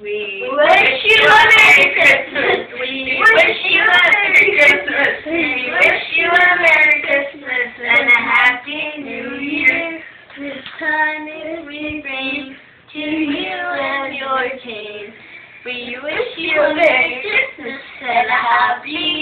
We wish you a Merry Christmas. We wish you a Merry Christmas. We wish you a Merry Christmas and a Happy New Year. This time it we bring to you and your team. We wish you a Merry Christmas and a Happy